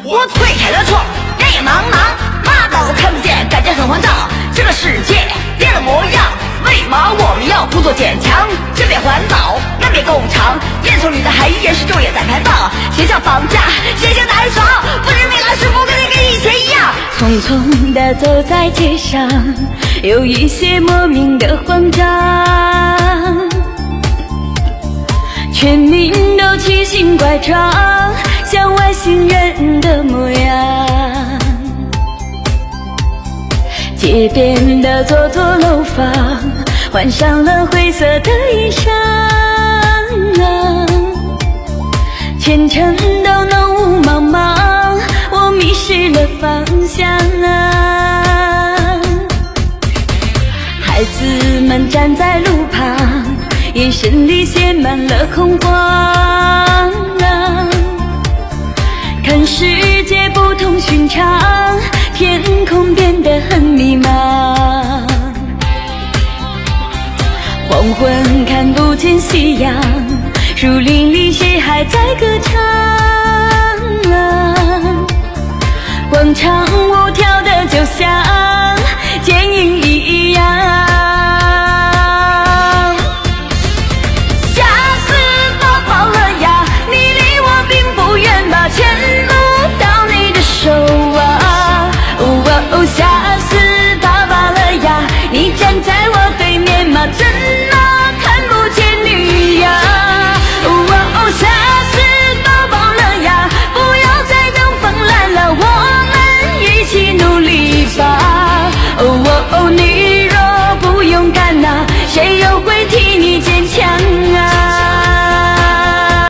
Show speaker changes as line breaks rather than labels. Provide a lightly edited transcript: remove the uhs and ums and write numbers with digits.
我推开了窗，人也茫茫，嘛都看不见，感觉很慌张。这个世界变了模样，为嘛我们要故作坚强？这边环保，那边工厂，烟囱里的黑烟是昼夜在排放。学校放假，学校淡爽，不知未来是否跟以前一样？
匆匆地走在街上，有一些莫名的慌张。全民都奇形怪状，像外星人的模样。街边的座座楼房，换上了灰色的衣裳，前程都浓雾茫茫，我迷失了方向啊。孩子们站在路旁，眼神里写满了恐慌啊。看世界不同寻常，天空变得很迷茫。黄昏看不见夕阳，树林里谁还在歌唱啊？广场舞跳的就像监狱一样。